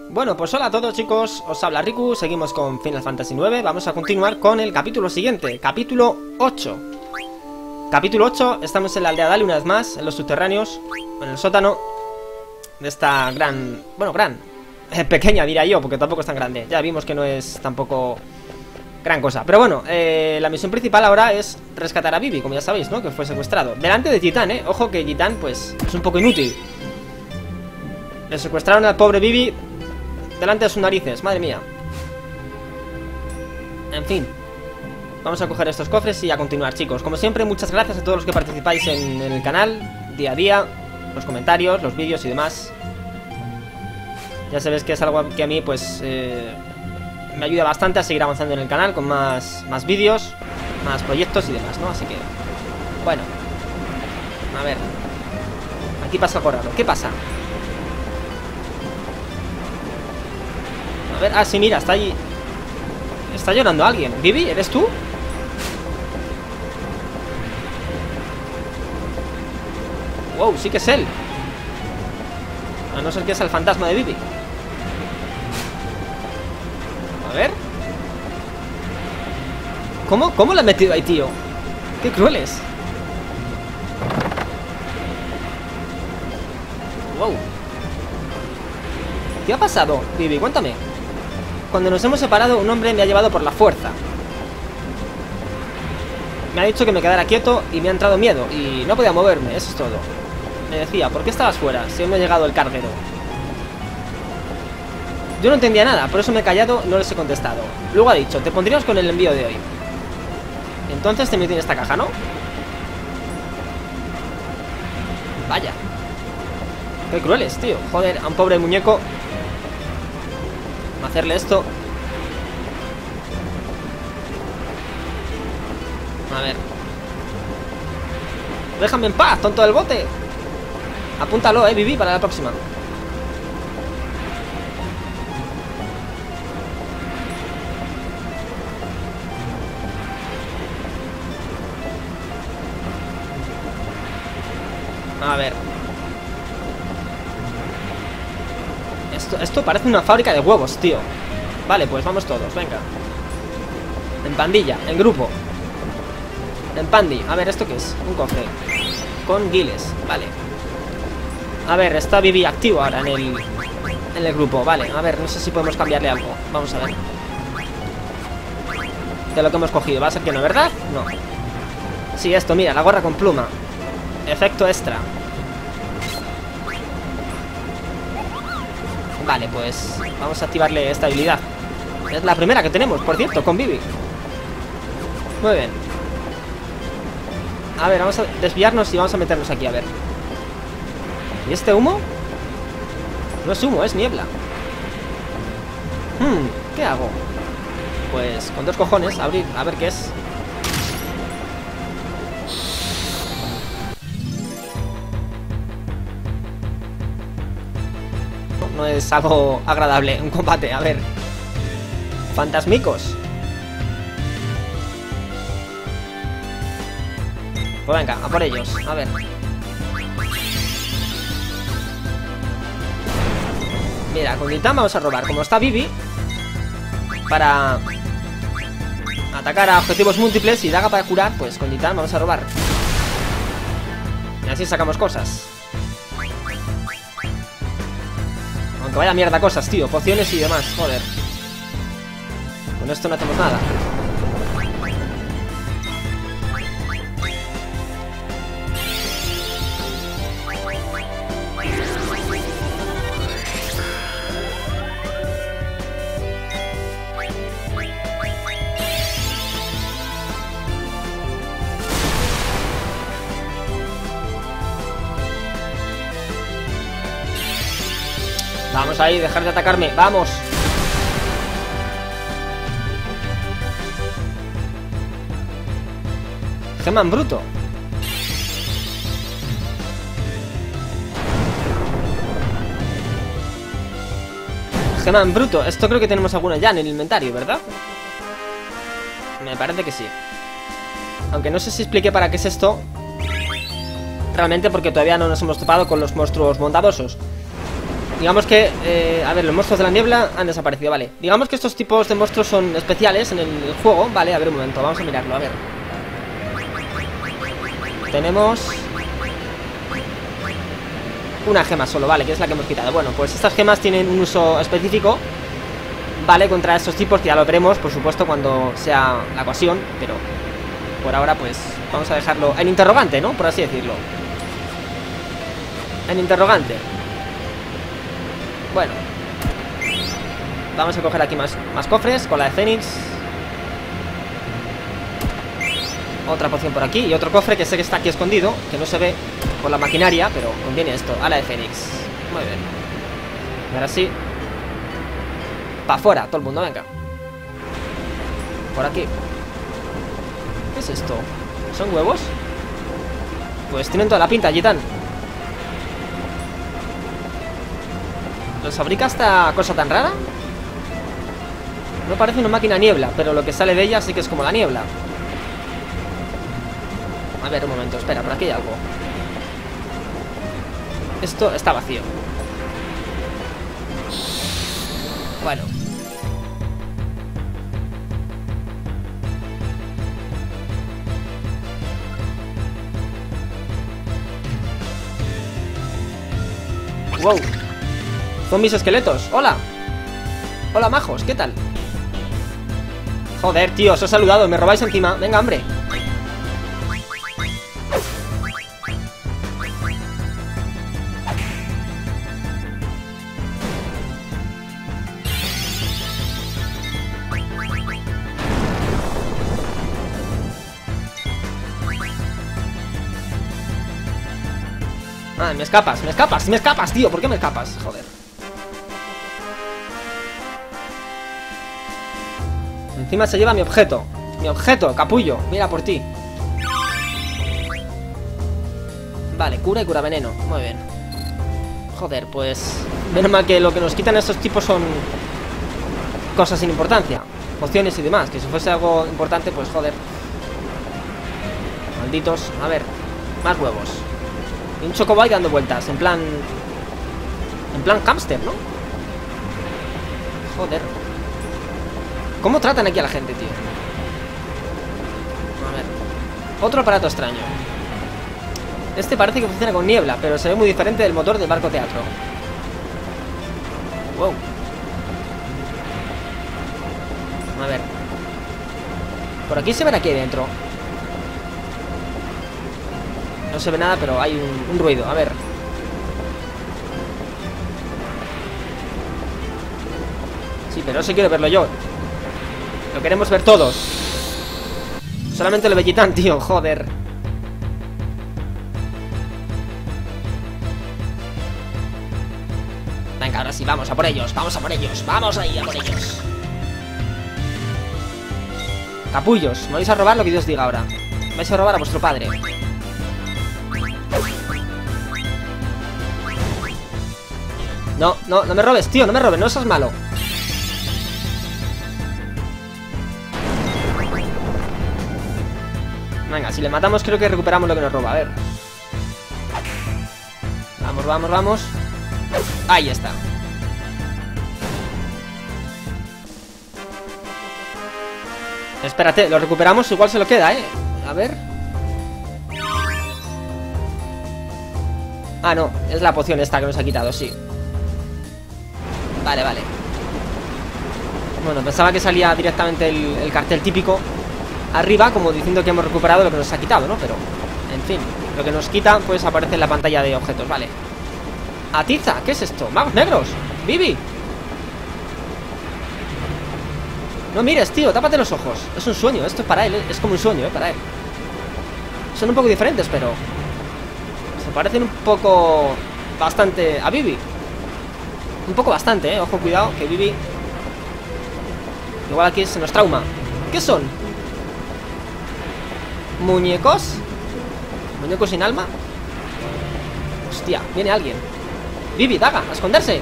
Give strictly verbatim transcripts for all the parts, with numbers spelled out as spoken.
Bueno, pues hola a todos chicos, os habla Riku, seguimos con Final Fantasy nueve. Vamos a continuar con el capítulo siguiente, capítulo ocho. Capítulo ocho, estamos en la aldea Dali una vez más, en los subterráneos, en el sótano de esta gran... bueno, gran, eh, pequeña diría yo, porque tampoco es tan grande. Ya vimos que no es tampoco gran cosa. Pero bueno, eh, la misión principal ahora es rescatar a Vivi, como ya sabéis, ¿no? Que fue secuestrado, delante de Titán, ¿eh? Ojo que Titán, pues, es un poco inútil. Le secuestraron al pobre Vivi delante de sus narices, madre mía. En fin, vamos a coger estos cofres y a continuar, chicos. Como siempre, muchas gracias a todos los que participáis en, en el canal, día a día, los comentarios, los vídeos y demás. Ya sabéis que es algo que a mí, pues, eh, me ayuda bastante a seguir avanzando en el canal con más, más vídeos, más proyectos y demás, ¿no? Así que, bueno, a ver. Aquí pasa algo raro, ¿qué pasa? A ver, ah, sí, mira, está allí. Está llorando alguien. ¿Vivi? ¿Eres tú? Wow, sí que es él. A no ser que es el fantasma de Vivi. A ver. ¿Cómo? ¿Cómo la han metido ahí, tío? Qué crueles. Wow. ¿Qué ha pasado, Vivi? Cuéntame. Cuando nos hemos separado, un hombre me ha llevado por la fuerza. Me ha dicho que me quedara quieto y me ha entrado miedo y no podía moverme, eso es todo. Me decía, ¿por qué estabas fuera si aún no ha llegado el carguero? Yo no entendía nada, por eso me he callado y no les he contestado. Luego ha dicho, te pondríamos con el envío de hoy. Entonces te metí en esta caja, ¿no? Vaya. Qué crueles, tío. Joder, a un pobre muñeco hacerle esto. A ver. Déjame en paz, tonto del bote. Apúntalo, eh, Vivi, para la próxima. A ver. Esto, esto parece una fábrica de huevos, tío. Vale, pues vamos todos, venga. En pandilla, en grupo. En pandi, a ver, ¿esto qué es? Un cofre con guiles, vale. A ver, está Vivi activo ahora en el En el grupo, vale, a ver, no sé si podemos cambiarle algo. Vamos a ver. De lo que hemos cogido, va a ser que no, ¿verdad? No. Sí, esto, mira, la gorra con pluma. Efecto extra. Vale, pues vamos a activarle esta habilidad. Es la primera que tenemos, por cierto, con Vivi. Muy bien. A ver, vamos a desviarnos y vamos a meternos aquí, a ver. ¿Y este humo? No es humo, es niebla. Hmm, ¿qué hago? Pues con dos cojones, abrir, a ver qué es. No es algo agradable, un combate, a ver. Fantasmicos. Pues venga, a por ellos, a ver. Mira, con Titán vamos a robar. Como está Vivi, para atacar a objetivos múltiples y daga para curar, pues con Titán vamos a robar. Y así sacamos cosas. Aunque vaya mierda cosas, tío. Pociones y demás, joder. Con esto no hacemos nada. Vamos ahí, dejar de atacarme, vamos. Gema en bruto. Gema en bruto, esto creo que tenemos alguna ya en el inventario, ¿verdad? Me parece que sí. Aunque no sé si expliqué para qué es esto realmente, porque todavía no nos hemos topado con los monstruos bondadosos. Digamos que, eh, a ver, los monstruos de la niebla han desaparecido, vale. Digamos que estos tipos de monstruos son especiales en el juego. Vale, a ver un momento, vamos a mirarlo, a ver. Tenemos una gema solo, vale, que es la que hemos quitado. Bueno, pues estas gemas tienen un uso específico, vale, contra estos tipos, que ya lo veremos, por supuesto, cuando sea la ocasión. Pero por ahora, pues, vamos a dejarlo en interrogante, ¿no? Por así decirlo. En interrogante. Bueno, vamos a coger aquí más, más cofres con la de Fénix. Otra poción por aquí y otro cofre que sé que está aquí escondido, que no se ve por la maquinaria, pero contiene esto, ala de Fénix. Muy bien. Ahora sí. Pa' afuera, todo el mundo, venga. Por aquí. ¿Qué es esto? ¿Son huevos? Pues tienen toda la pinta, Gitán. ¿Los fabrica esta cosa tan rara? No parece una máquina niebla, pero lo que sale de ella sí que es como la niebla. A ver, un momento, espera, por aquí hay algo. Esto está vacío. Bueno. Wow. Zombies esqueletos, hola. Hola, majos, ¿qué tal? Joder, tío, os he saludado, me robáis encima. Venga, hombre. Ah, me escapas, me escapas, me escapas, tío. ¿Por qué me escapas? Joder. Encima se lleva mi objeto. Mi objeto, capullo. Mira por ti. Vale, cura y cura veneno. Muy bien. Joder, pues... menos mal que lo que nos quitan estos tipos son cosas sin importancia. Pociones y demás. Que si fuese algo importante, pues joder. Malditos. A ver. Más huevos. Y un chocobo ahí dando vueltas. En plan... En plan hámster, ¿no? Joder. ¿Cómo tratan aquí a la gente, tío? A ver. Otro aparato extraño. Este parece que funciona con niebla, pero se ve muy diferente del motor del barco teatro. Wow. A ver. Por aquí se verá aquí dentro. No se ve nada, pero hay un, un ruido. A ver. Sí, pero eso quiero verlo yo. Lo queremos ver todos. Solamente lo ve Gitán, tío, joder. Venga, ahora sí, vamos a por ellos. Vamos a por ellos, vamos ahí a por ellos. Capullos, me vais a robar lo que Dios diga ahora. Vais a robar a vuestro padre. No, no, no me robes, tío, no me robes, no seas malo. Venga, si le matamos creo que recuperamos lo que nos roba, a ver. Vamos, vamos, vamos. Ahí está. Espérate, lo recuperamos, igual se lo queda, eh. A ver. Ah, no, es la poción esta que nos ha quitado, sí. Vale, vale. Bueno, pensaba que salía directamente el, el cartel típico arriba, como diciendo que hemos recuperado lo que nos ha quitado, ¿no? Pero, en fin, lo que nos quita, pues aparece en la pantalla de objetos, vale. Atiza, ¿qué es esto? ¡Magos negros! ¡Vivi! No mires, tío, tápate los ojos. Es un sueño, esto es para él, ¿eh? Es como un sueño, ¿eh? Para él. Son un poco diferentes, pero se parecen un poco... bastante a Vivi. Un poco bastante, ¿eh? Ojo, cuidado, que Vivi igual aquí se nos trauma. ¿Qué son? ¿Muñecos? ¿Muñecos sin alma? Hostia, viene alguien. Vivi, daga, a esconderse.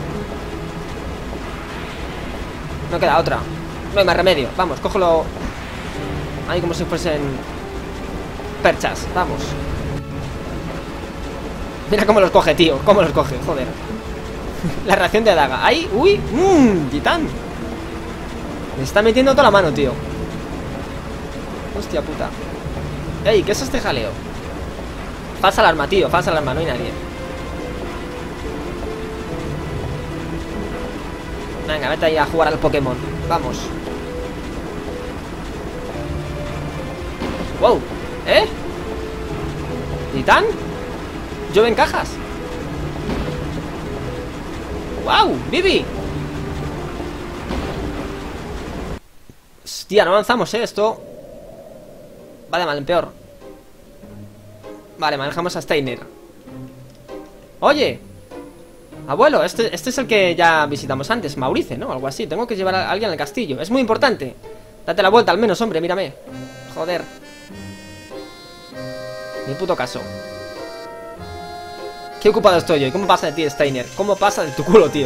No queda otra. No hay más remedio. Vamos, cógelo ahí como si fuesen perchas, vamos. Mira cómo los coge, tío. Cómo los coge, joder. La reacción de Adaga. ¡Ay! ¡Uy! ¡Mmm! ¡Titán! Me está metiendo toda la mano, tío. Hostia puta. ¡Ey! ¿Qué es este jaleo? Falsa alarma, tío. Falsa alarma. No hay nadie. Venga, vete ahí a jugar al Pokémon. Vamos. ¡Wow! ¿Eh? ¿Titán? ¿Llueve en cajas? ¡Wow! ¡Bibi! Hostia, no avanzamos, ¿eh? Esto va de mal en peor. Vale, manejamos a Steiner. Oye, abuelo, este, este es el que ya visitamos antes, Maurice, ¿no? Algo así, tengo que llevar a alguien al castillo. Es muy importante. Date la vuelta al menos, hombre, mírame. Joder. Ni puto caso. Qué ocupado estoy hoy. ¿Cómo pasa de ti, Steiner? ¿Cómo pasa de tu culo, tío?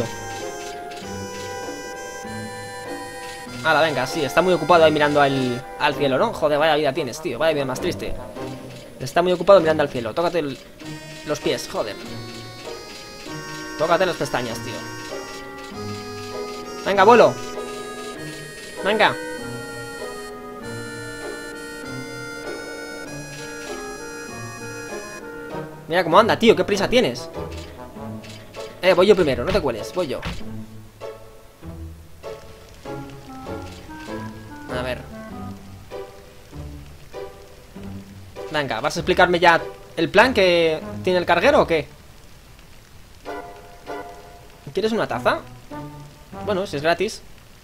Hala, venga, sí, está muy ocupado ahí mirando al, al cielo, ¿no? Joder, vaya vida tienes, tío. Vaya vida más triste. Está muy ocupado mirando al cielo. Tócate el, los pies, joder. Tócate las pestañas, tío. Venga, abuelo. Venga. Mira cómo anda, tío, qué prisa tienes. Eh, voy yo primero, no te cueles, voy yo. A ver. Venga, ¿vas a explicarme ya el plan que tiene el carguero o qué? ¿Quieres una taza? Bueno, si es gratis.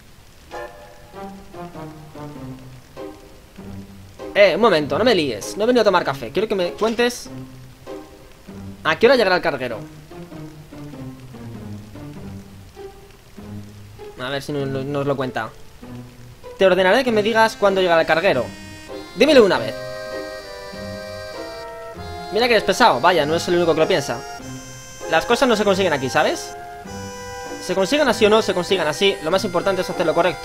Eh, un momento, no me líes. No he venido a tomar café, quiero que me cuentes ¿a qué hora llegará el carguero? A ver si nos, nos lo cuenta. Te ordenaré que me digas cuándo llegará el carguero. Dímelo una vez. Mira que eres pesado. Vaya, no es el único que lo piensa. Las cosas no se consiguen aquí, ¿sabes? Se consigan así o no, se consigan así. Lo más importante es hacer lo correcto.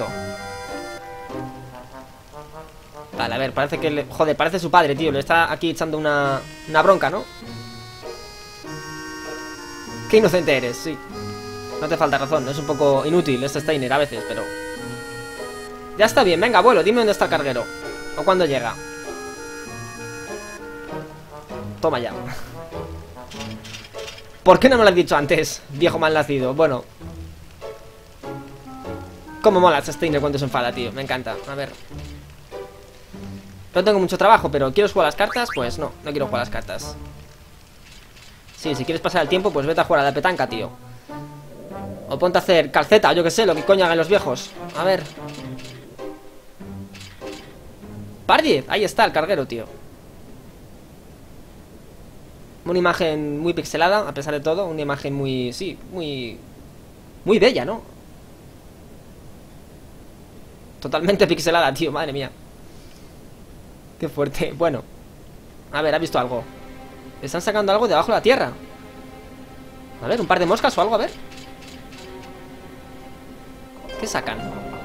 Vale, a ver, parece que le... Joder, parece su padre, tío. Le está aquí echando una, una bronca, ¿no? Qué inocente eres, sí. No te falta razón, es un poco inútil este Steiner a veces, pero... Ya está bien, venga, abuelo, dime dónde está el carguero. O cuándo llega. Toma ya. ¿Por qué no me lo has dicho antes, viejo malnacido? Bueno. Cómo mola este Steiner cuando se enfada, tío, me encanta. A ver. No tengo mucho trabajo, pero ¿quieres jugar a las cartas? Pues no, no quiero jugar a las cartas. Sí, si quieres pasar el tiempo, pues vete a jugar a la petanca, tío. O ponte a hacer calceta, yo que sé, lo que coño hagan los viejos. A ver. Par diez, ahí está el carguero, tío. Una imagen muy pixelada, a pesar de todo. Una imagen muy, sí, muy... Muy bella, ¿no? Totalmente pixelada, tío, madre mía. Qué fuerte, bueno. A ver, ¿ha visto algo? Están sacando algo de abajo de la tierra. A ver, un par de moscas o algo, a ver. ¿Qué sacan?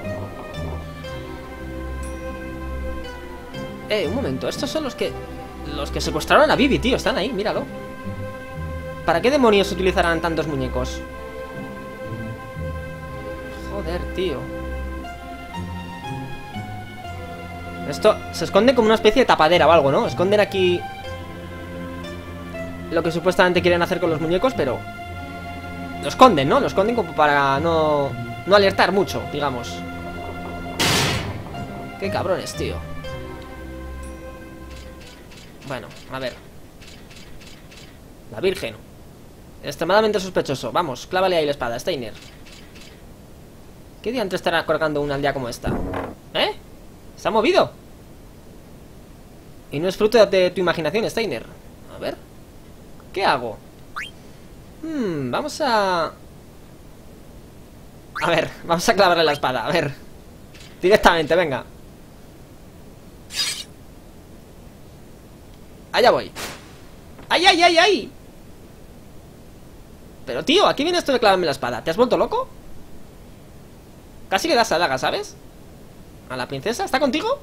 Eh, un momento, estos son los que... Los que secuestraron a Bibi, tío, están ahí, míralo. ¿Para qué demonios utilizarán tantos muñecos? Joder, tío. Esto se esconde como una especie de tapadera o algo, ¿no? Esconden aquí lo que supuestamente quieren hacer con los muñecos, pero lo esconden, ¿no? Lo esconden como para no, no alertar mucho, digamos. Qué cabrones, tío. Bueno, a ver. La Virgen. Extremadamente sospechoso. Vamos, clávale ahí la espada, Steiner. ¿Qué diantre estará colgando una aldea como esta? ¿Eh? ¿Se ha movido? Y no es fruto de tu imaginación, Steiner. A ver. ¿Qué hago? Hmm, vamos a... A ver, vamos a clavarle la espada, a ver. Directamente, venga. Allá voy. ¡Ay, ay, ay, ay! Pero tío, aquí viene esto de clavarme la espada. ¿Te has vuelto loco? Casi le das a daga, ¿sabes? ¿A la princesa? ¿Está contigo?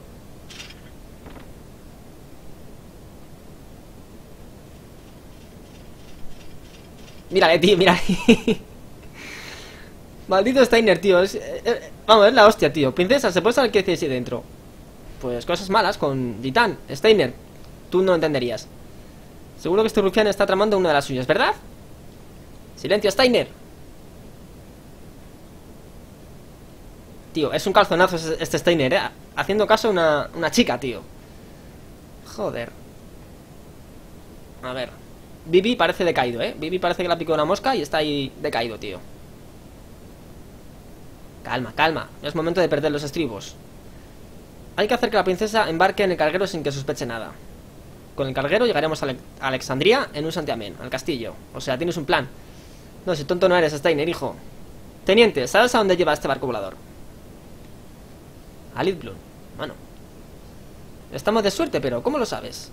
Mírale, tío, mírale. Maldito Steiner, tío. Es, eh, eh, vamos, es la hostia, tío. Princesa, ¿se puede saber qué dice ahí dentro? Pues cosas malas con Gitán. Steiner, tú no entenderías. Seguro que este rufián está tramando una de las suyas, ¿verdad? Silencio, Steiner. Tío, es un calzonazo este Steiner, ¿eh? Haciendo caso a una, una chica, tío. Joder. A ver. Bibi parece decaído, ¿eh? Bibi parece que la picó una mosca y está ahí decaído, tío. Calma, calma. No es momento de perder los estribos. Hay que hacer que la princesa embarque en el carguero sin que sospeche nada. Con el carguero llegaremos a, Ale a Alexandría en un santiamén, al castillo. O sea, tienes un plan. No, si tonto no eres, Steiner, hijo. Teniente, ¿sabes a dónde lleva este barco volador? A Lidblum. Bueno. Estamos de suerte, pero ¿cómo lo sabes?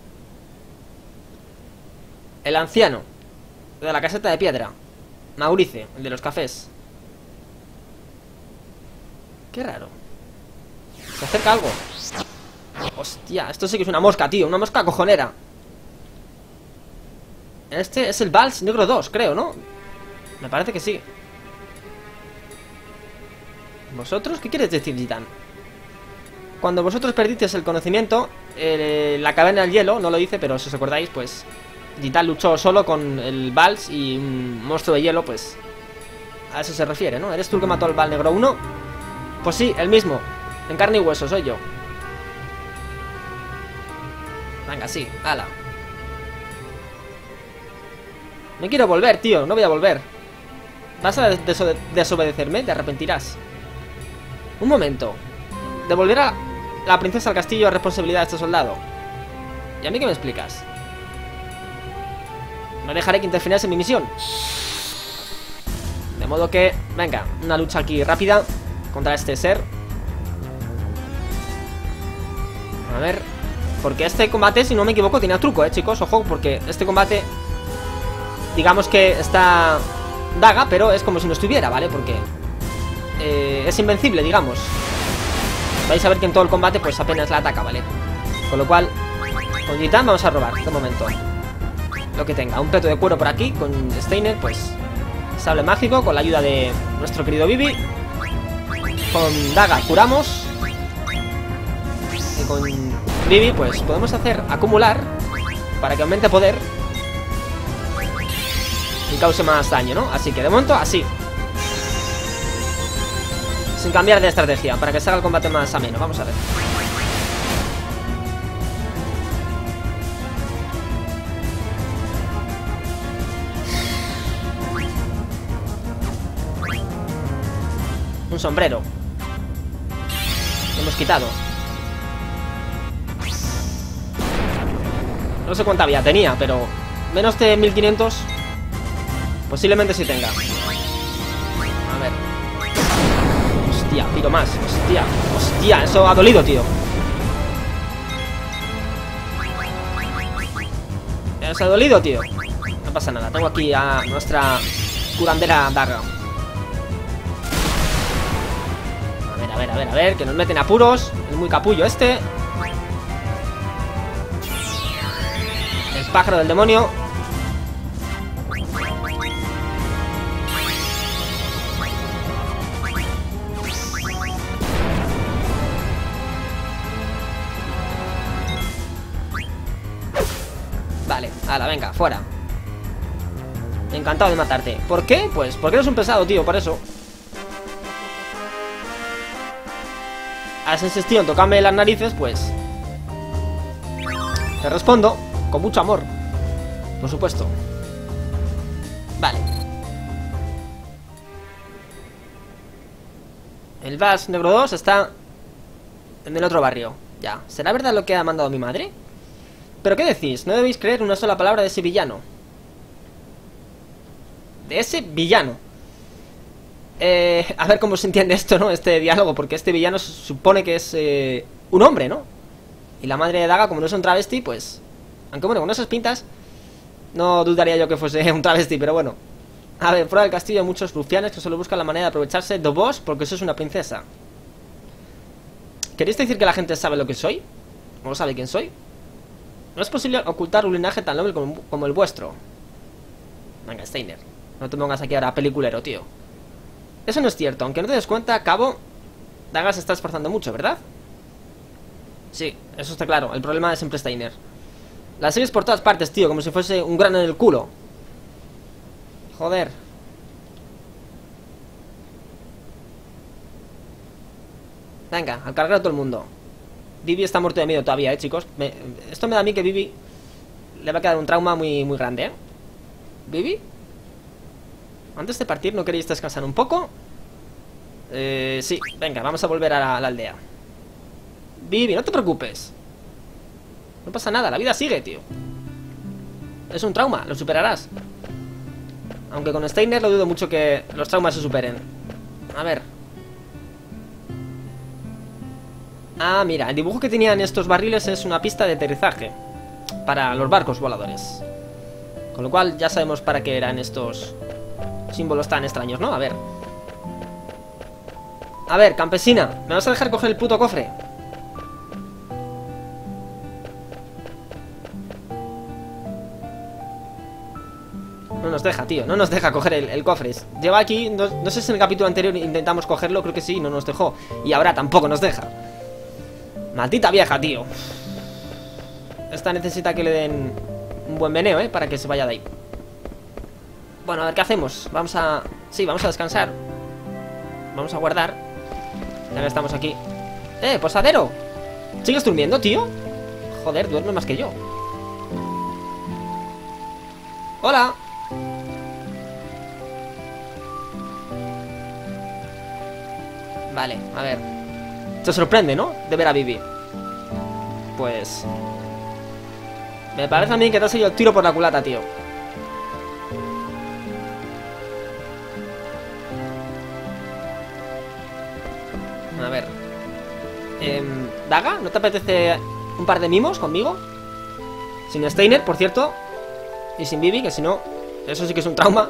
El anciano de la caseta de piedra. Maurice, el de los cafés. Qué raro. Se acerca algo. Hostia, esto sí que es una mosca, tío. Una mosca cojonera. Este es el Vals Negro dos, creo, ¿no? Me parece que sí. ¿Vosotros? ¿Qué quieres decir, Gitán? Cuando vosotros perdisteis el conocimiento, eh, la caverna del hielo, no lo dice, pero si os acordáis, pues Gitán luchó solo con el Vals y un monstruo de hielo, pues a eso se refiere, ¿no? ¿Eres tú el que mató al Val Negro uno? Pues sí, el mismo. En carne y hueso, soy yo. Venga, sí, ala. Me quiero volver, tío, no voy a volver. ¿Vas a deso desobedecerme? Te arrepentirás. Un momento. ¿Devolverá la princesa al castillo a responsabilidad de este soldado? ¿Y a mí qué me explicas? No dejaré que interfieras en mi misión. De modo que, venga, una lucha aquí rápida contra este ser. A ver. Porque este combate, si no me equivoco, tiene truco, eh, chicos. Ojo, porque este combate, digamos que está daga, pero es como si no estuviera, ¿vale? Porque eh, es invencible, digamos. Vais a ver que en todo el combate pues apenas la ataca, ¿vale? Con lo cual, con Gitán vamos a robar, de momento, lo que tenga. Un peto de cuero por aquí, con Steiner, pues sable mágico, con la ayuda de nuestro querido Bibi. Con daga curamos. Y con Bibi pues podemos hacer acumular para que aumente poder y cause más daño, ¿no? Así que de momento así, sin cambiar de estrategia, para que se haga el combate más ameno. Vamos a ver. Un sombrero. Lo hemos quitado. No sé cuánta vida tenía, pero menos de mil quinientos posiblemente sí tenga. A ver. Hostia, tiro más. Hostia, hostia, eso ha dolido, tío. Eso ha dolido, tío. No pasa nada, tengo aquí a nuestra curandera daga. A ver, a ver, a ver, a ver, que nos meten apuros. Es muy capullo este. El pájaro del demonio. Vale, ala, venga, fuera. Encantado de matarte. ¿Por qué? Pues porque eres un pesado, tío, por eso. Has insistido en tocarme las narices, pues te respondo con mucho amor, por supuesto. Vale. El Vals Negro dos está en el otro barrio. Ya, ¿será verdad lo que ha mandado mi madre? ¿Pero qué decís? No debéis creer una sola palabra de ese villano. De ese villano. Eh, a ver cómo se entiende esto, ¿no? Este diálogo, porque este villano se supone que es eh, un hombre, ¿no? Y la madre de Daga, como no es un travesti, pues... Aunque bueno, con esas pintas no dudaría yo que fuese un travesti, pero bueno. A ver, fuera del castillo hay muchos rufianes que solo buscan la manera de aprovecharse de vos porque sois una princesa. ¿Queréis decir que la gente sabe lo que soy? ¿O no sabe quién soy? No es posible ocultar un linaje tan noble como, como el vuestro. Venga, Steiner, no te pongas aquí ahora peliculero, tío. Eso no es cierto. Aunque no te des cuenta, Cabo, Daga se está esforzando mucho, ¿verdad? Sí, eso está claro. El problema es siempre Steiner. La sigues por todas partes, tío, como si fuese un grano en el culo. Joder. Venga, al cargar a todo el mundo. Vivi está muerto de miedo todavía, eh, chicos. me, Esto me da a mí que Vivi le va a quedar un trauma muy, muy grande, eh. ¿Vivi? Antes de partir, ¿no queréis descansar un poco? Eh, sí, venga, vamos a volver a la, a la aldea. Vivi, no te preocupes. No pasa nada, la vida sigue, tío. Es un trauma, lo superarás. Aunque con Steiner lo dudo mucho que los traumas se superen. A ver. Ah, mira, el dibujo que tenían estos barriles es una pista de aterrizaje para los barcos voladores. Con lo cual ya sabemos para qué eran estos símbolos tan extraños, ¿no? A ver. A ver, campesina, ¿me vas a dejar coger el puto cofre? No nos deja, tío, no nos deja coger el, el cofre. Lleva aquí, no, no sé si en el capítulo anterior intentamos cogerlo, creo que sí, no nos dejó. Y ahora tampoco nos deja. Maldita vieja, tío. Esta necesita que le den un buen meneo, ¿eh? Para que se vaya de ahí. Bueno, a ver, ¿qué hacemos? Vamos a... Sí, vamos a descansar. Vamos a guardar. Ya que estamos aquí. ¡Eh, posadero! ¿Sigues durmiendo, tío? Joder, duerme más que yo. ¡Hola! Vale, a ver. Se sorprende, ¿no? De ver a Vivi. Pues... me parece a mí que te has ido el tiro por la culata, tío. A ver. Eh, ¿Daga? ¿No te apetece un par de mimos conmigo? Sin Steiner, por cierto. Y sin Vivi, que si no, eso sí que es un trauma.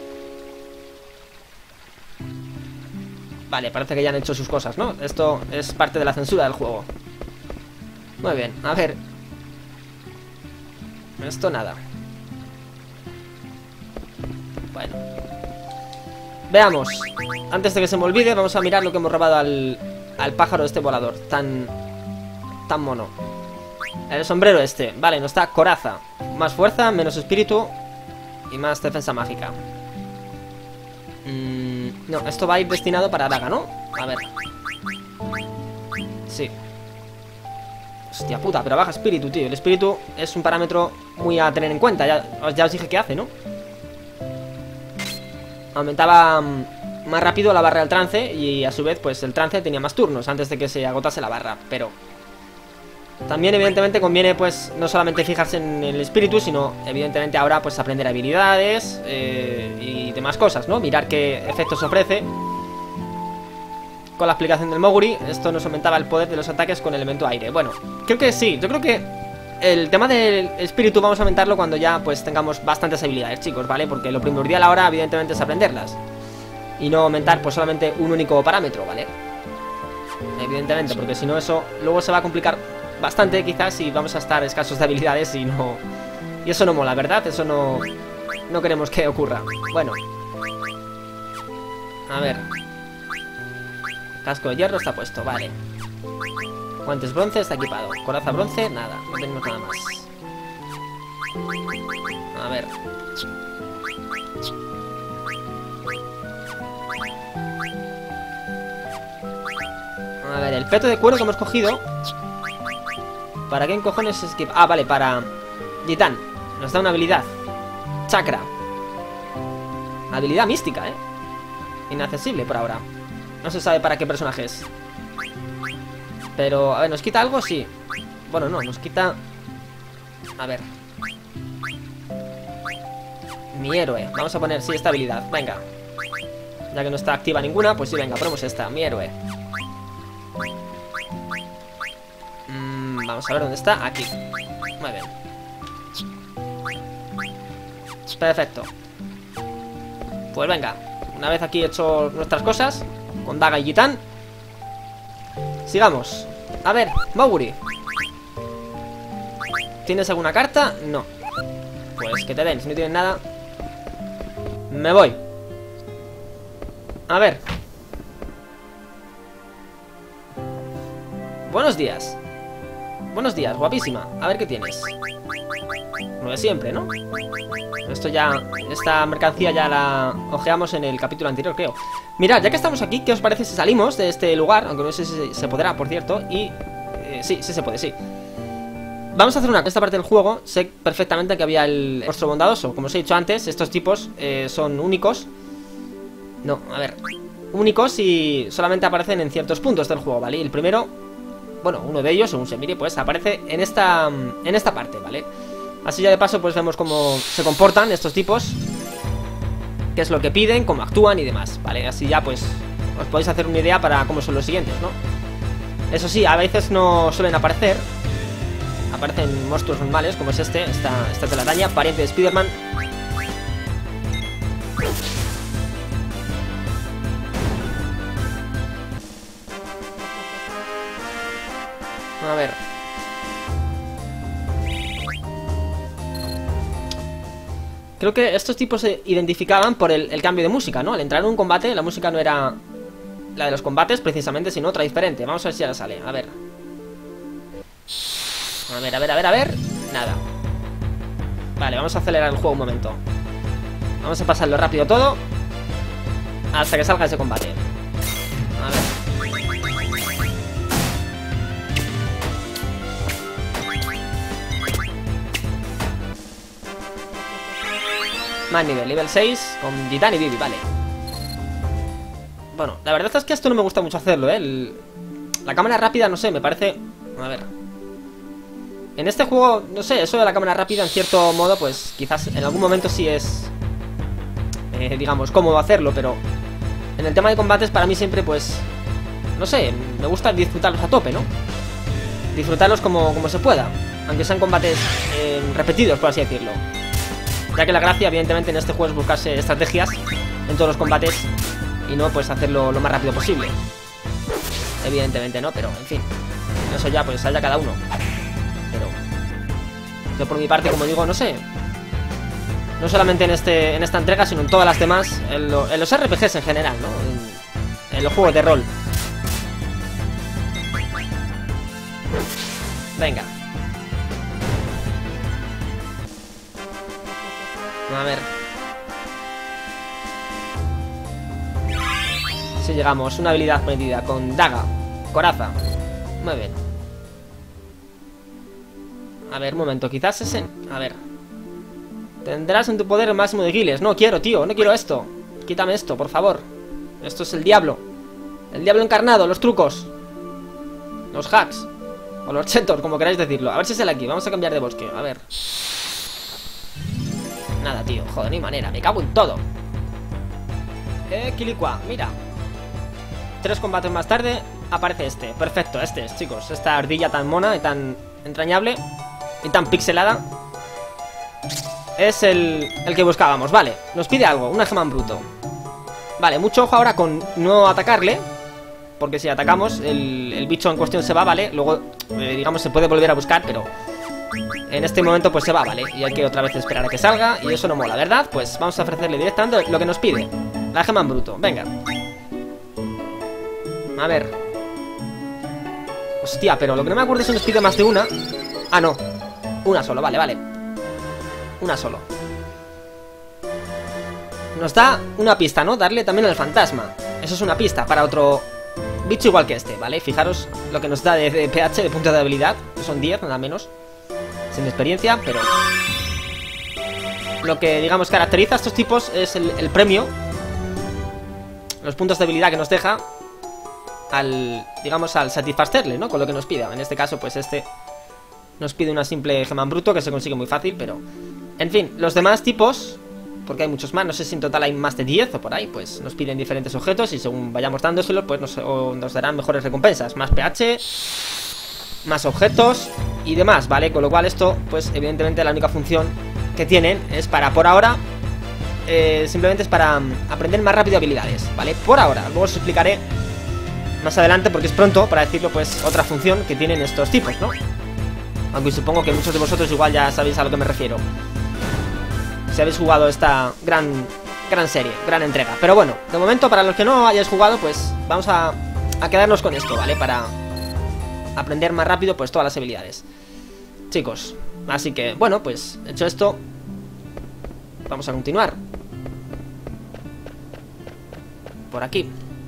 Vale, parece que ya han hecho sus cosas, ¿no? Esto es parte de la censura del juego. Muy bien, a ver. Esto nada. Bueno. Veamos. Antes de que se me olvide, vamos a mirar lo que hemos robado al, al pájaro este volador. Tan... tan mono. El sombrero este. Vale, nos da coraza. Más fuerza, menos espíritu y más defensa mágica. Mm, no, esto va a ir destinado para Daga, ¿no? A ver. Sí. Hostia puta, pero baja espíritu, tío. El espíritu es un parámetro muy a tener en cuenta. Ya, ya os dije qué hace, ¿no? Aumentaba mm, más rápido la barra del trance. Y a su vez, pues el trance tenía más turnos antes de que se agotase la barra. Pero también evidentemente conviene pues no solamente fijarse en el espíritu, sino evidentemente ahora pues aprender habilidades eh, y demás cosas, ¿no? Mirar qué efectos ofrece. Con la aplicación del Moguri, esto nos aumentaba el poder de los ataques con elemento aire. Bueno, creo que sí, yo creo que el tema del espíritu vamos a aumentarlo cuando ya pues tengamos bastantes habilidades, chicos, ¿vale? Porque lo primordial ahora evidentemente es aprenderlas y no aumentar pues solamente un único parámetro, ¿vale? Evidentemente, porque si no eso luego se va a complicar bastante quizás y vamos a estar escasos de habilidades y no... Y eso no mola, ¿verdad? Eso no... no queremos que ocurra. Bueno. A ver. Casco de hierro está puesto, vale. Guantes bronce está equipado. Coraza bronce, nada. No tenemos nada más. A ver. A ver, el peto de cuero que hemos cogido. ¿Para qué en cojones es que...? Ah, vale, para... Gitán. Nos da una habilidad. Chakra. Habilidad mística, ¿eh? Inaccesible por ahora. No se sabe para qué personaje es. Pero, a ver, ¿nos quita algo? Sí. Bueno, no, nos quita... A ver. Mi héroe. Vamos a poner, sí, esta habilidad. Venga. Ya que no está activa ninguna, pues sí, venga, ponemos esta. Mi héroe. Mm, vamos a ver dónde está. Aquí. Muy bien. Perfecto. Pues venga. Una vez aquí hecho nuestras cosas con Daga y Gitán, sigamos. A ver, Moguri, ¿tienes alguna carta? No. Pues que te den, si no tienes nada me voy. A ver. Buenos días. Buenos días, guapísima. A ver qué tienes. Lo de siempre, ¿no? Esto ya... Esta mercancía ya la ojeamos en el capítulo anterior, creo. Mirad, ya que estamos aquí, ¿qué os parece si salimos de este lugar? Aunque no sé si se podrá, por cierto. Y... Eh, sí, sí se puede, sí. Vamos a hacer una... En esta parte del juego sé perfectamente que había el rostro bondadoso. Como os he dicho antes, estos tipos eh, son únicos. No, a ver. Únicos y solamente aparecen en ciertos puntos del juego, ¿vale? Y el primero... Bueno, uno de ellos, según se mire, pues aparece en esta, en esta parte, ¿vale? Así ya de paso pues vemos cómo se comportan estos tipos, qué es lo que piden, cómo actúan y demás, ¿vale? Así ya pues os podéis hacer una idea para cómo son los siguientes, ¿no? Eso sí, a veces no suelen aparecer. Aparecen monstruos normales, como es este, esta, esta telaraña, pariente de Spider-Man. A ver. Creo que estos tipos se identificaban por el, el cambio de música, ¿no? Al entrar en un combate, la música no era la de los combates, precisamente, sino otra diferente. Vamos a ver si ahora sale. A ver. A ver, a ver, a ver, a ver. Nada. Vale, vamos a acelerar el juego un momento. Vamos a pasarlo rápido todo hasta que salga ese combate. A ver. Más nivel, nivel seis con Gitán y Bibi, vale. Bueno, la verdad es que esto no me gusta mucho hacerlo, ¿eh? El... La cámara rápida, no sé, me parece... A ver. En este juego, no sé, eso de la cámara rápida en cierto modo, pues quizás en algún momento sí es... Eh, digamos, cómodo hacerlo, pero... En el tema de combates para mí siempre, pues... No sé, me gusta disfrutarlos a tope, ¿no? Disfrutarlos como, como se pueda. Aunque sean combates eh, repetidos, por así decirlo. Ya que la gracia, evidentemente, en este juego es buscarse estrategias en todos los combates y no, pues, hacerlo lo más rápido posible. Evidentemente, ¿no? Pero, en fin, eso ya, pues, haya cada uno. Pero yo, por mi parte, como digo, no sé. No solamente en este en esta entrega, sino en todas las demás, en, lo, en los R P Gs en general, ¿no? En, en los juegos de rol. Venga. A ver. Si llegamos, una habilidad medida con daga, coraza. Muy bien. A ver, un momento, quizás ese... A ver. Tendrás en tu poder el máximo de giles. No quiero, tío, no quiero esto. Quítame esto, por favor. Esto es el diablo. El diablo encarnado, los trucos. Los hacks. O los chetos, como queráis decirlo. A ver si es el aquí, vamos a cambiar de bosque, a ver. Nada, tío, joder, ni manera, me cago en todo. Eh, Kilicua, mira. Tres combates más tarde aparece este, perfecto, este es, chicos. Esta ardilla tan mona y tan entrañable y tan pixelada es el, el que buscábamos, vale. Nos pide algo, una gema en bruto. Vale, mucho ojo ahora con no atacarle, porque si atacamos el, el bicho en cuestión se va, vale. Luego, eh, digamos, se puede volver a buscar, pero en este momento pues se va, ¿vale? Y hay que otra vez esperar a que salga y eso no mola, ¿verdad? Pues vamos a ofrecerle directamente lo que nos pide. La gema en bruto, venga. A ver. Hostia, pero lo que no me acuerdo es si nos pide más de una. Ah, no. Una solo, vale, vale. Una solo. Nos da una pista, ¿no? Darle también al fantasma. Eso es una pista para otro bicho igual que este, ¿vale? Fijaros lo que nos da de, de P H, de punto de habilidad. Que son diez, nada menos. Sin experiencia, pero lo que, digamos, caracteriza a estos tipos es el, el premio, los puntos de habilidad que nos deja al, digamos, al satisfacerle, ¿no? Con lo que nos pida. En este caso, pues este nos pide una simple gema en bruto que se consigue muy fácil, pero... En fin, los demás tipos, porque hay muchos más, no sé si en total hay más de diez o por ahí, pues nos piden diferentes objetos y según vayamos dándoselos, pues nos, nos darán mejores recompensas. Más P H... más objetos y demás, ¿vale? Con lo cual esto, pues evidentemente la única función que tienen es para, por ahora, eh, simplemente es para um, aprender más rápido habilidades, ¿vale? Por ahora, luego os explicaré más adelante, porque es pronto para decirlo, pues otra función que tienen estos tipos, ¿no? Aunque supongo que muchos de vosotros igual ya sabéis a lo que me refiero. Si habéis jugado esta gran Gran serie, gran entrega. Pero bueno, de momento, para los que no hayáis jugado, pues vamos a, a quedarnos con esto, ¿vale? Para aprender más rápido, pues, todas las habilidades, chicos. Así que, bueno, pues, hecho esto, vamos a continuar por aquí.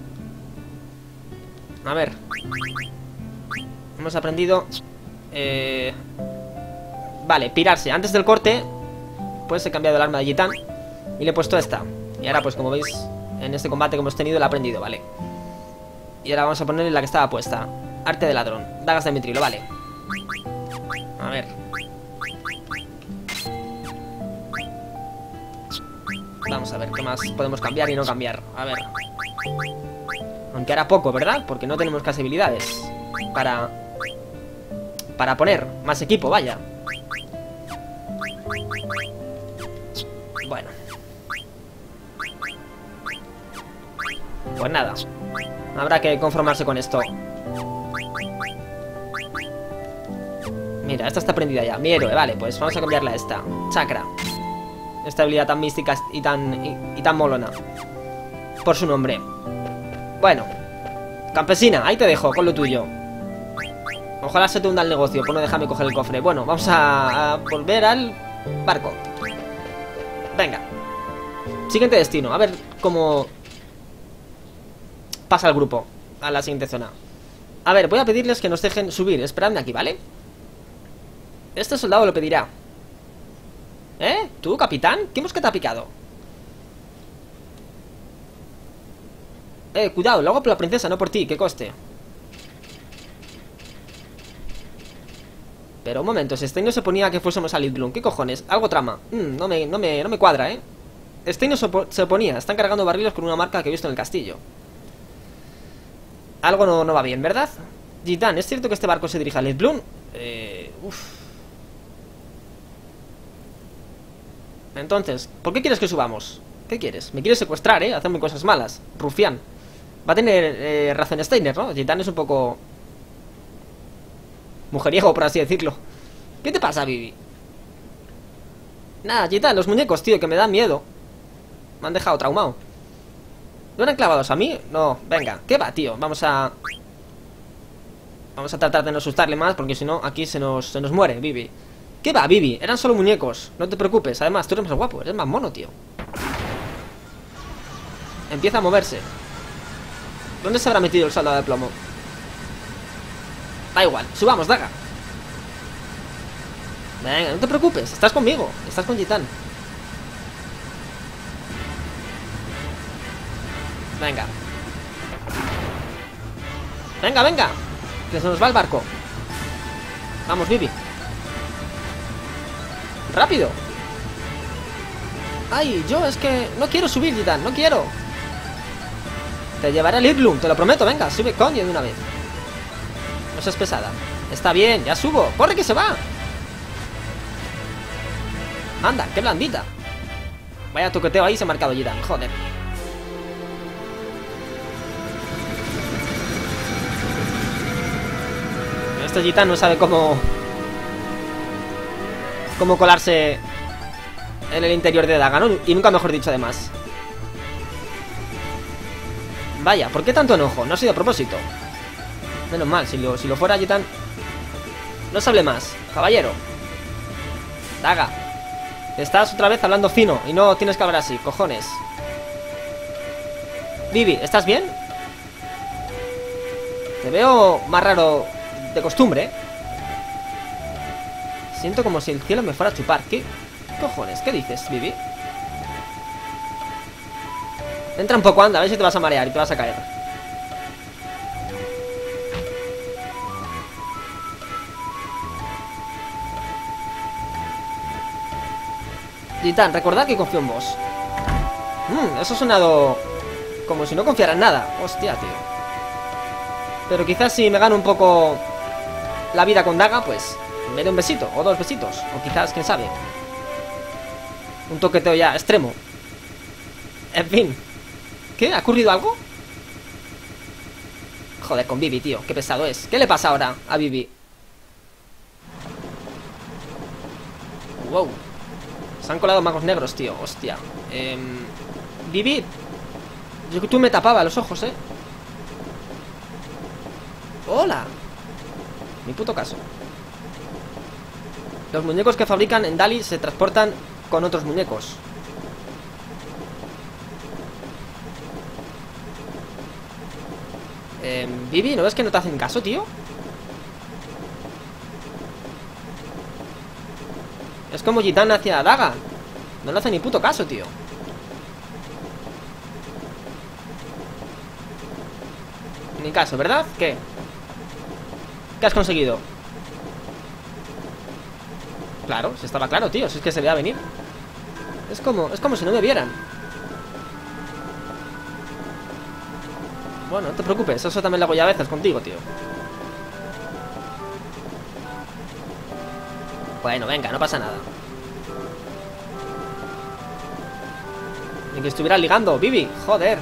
A ver. Hemos aprendido eh... Vale, pirarse. Antes del corte, pues he cambiado el arma de Gitán y le he puesto esta. Y ahora, pues como veis, en este combate que hemos tenido, la he aprendido, ¿vale? Y ahora vamos a ponerle la que estaba puesta. Arte de ladrón, dagas de mitrilo, vale. A ver. Vamos a ver qué más podemos cambiar y no cambiar. A ver. Aunque hará poco, ¿verdad? Porque no tenemos casi habilidades Para... Para poner más equipo, vaya. Bueno. Pues nada, habrá que conformarse con esto. Mira, esta está prendida ya. Mi héroe, vale, pues vamos a cambiarla a esta. Chakra. Esta habilidad tan mística y tan, y, y tan molona. Por su nombre. Bueno. Campesina, ahí te dejo, con lo tuyo. Ojalá se te hunda el negocio, por no dejarme coger el cofre. Bueno, vamos a, a volver al barco. Venga. Siguiente destino, a ver cómo pasa el grupo a la siguiente zona. A ver, voy a pedirles que nos dejen subir. Esperadme aquí, ¿vale? Este soldado lo pedirá. ¿Eh? ¿Tú, capitán? ¿Qué mosca te ha picado? Eh, cuidado, lo hago por la princesa, no por ti, que coste. Pero un momento, si Stein no se ponía que fuésemos a Lidblum, ¿qué cojones? Algo trama. Mm, no, me, no, me, no me cuadra, ¿eh? Stein no se, se oponía, están cargando barriles con una marca que he visto en el castillo. Algo no, no va bien, ¿verdad? Gitán, ¿es cierto que este barco se dirige a Lidblum? Eh... Uff. Entonces, ¿por qué quieres que subamos? ¿Qué quieres? Me quieres secuestrar, ¿eh? Hacerme cosas malas. Rufián. Va a tener eh, razón Steiner, ¿no? Gitán es un poco mujeriego, por así decirlo. ¿Qué te pasa, Vivi? Nada, Gitán, los muñecos, tío, que me dan miedo. Me han dejado traumado. ¿No eran clavados a mí? No, venga, ¿qué va, tío? Vamos a... Vamos a tratar de no asustarle más, porque si no, aquí se nos, se nos muere, Vivi. ¿Qué va, Vivi? Eran solo muñecos, no te preocupes. Además, tú eres más guapo, eres más mono, tío. Empieza a moverse. ¿Dónde se habrá metido el soldado de plomo? Da igual, subamos, daga. Venga, no te preocupes, estás conmigo. Estás con Gitán. Venga. Venga, venga. Que se nos va el barco. Vamos, Vivi. ¡Rápido! Ay, yo es que no quiero subir, Gitán, no quiero. Te llevaré a Lidblum, te lo prometo, venga, sube coño de una vez. No seas pesada. Está bien, ya subo. ¡Corre que se va! Anda, qué blandita. Vaya toqueteo ahí, se ha marcado Gitán, joder. Este Gitán no sabe cómo Cómo colarse en el interior de Daga, ¿no? Y nunca mejor dicho, además. Vaya, ¿por qué tanto enojo? No ha sido a propósito. Menos mal, si lo, si lo fuera Gitán. No se hable más, caballero. Daga, estás otra vez hablando fino y no tienes que hablar así, cojones. Vivi, ¿estás bien? Te veo más raro de costumbre, ¿eh? Siento como si el cielo me fuera a chupar. ¿Qué cojones? ¿Qué dices, Vivi? Entra un poco, anda, a ver si te vas a marear y te vas a caer. Gitán, recordad que confío en vos. Mmm, eso ha sonado como si no confiara en nada. Hostia, tío. Pero quizás si me gano un poco la vida con Daga, pues me dé un besito, o dos besitos. O quizás, quién sabe, un toqueteo ya extremo. En fin. ¿Qué? ¿Ha ocurrido algo? Joder, con Vivi, tío, qué pesado es. ¿Qué le pasa ahora a Vivi? Wow. Se han colado magos negros, tío, hostia. eh... Vivi. Yo que tú me tapaba los ojos, eh. Hola. Ni puto caso. Los muñecos que fabrican en Dali se transportan con otros muñecos. Eh, Vivi, ¿no ves que no te hacen caso, tío? Es como Gitán hacia Daga. No le hace ni puto caso, tío. Ni caso, ¿verdad? ¿Qué? ¿Qué has conseguido? Claro, si estaba claro, tío. Si es que se veía venir. Es como, es como si no me vieran. Bueno, no te preocupes. Eso también lo hago ya a veces contigo, tío. Bueno, venga, no pasa nada. Ni que estuviera ligando, Vivi, joder.